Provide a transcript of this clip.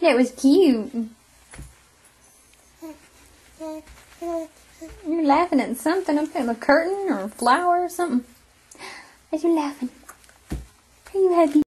That was cute. You're laughing at something up there, a curtain or a flower or something. Are you laughing? Are you happy?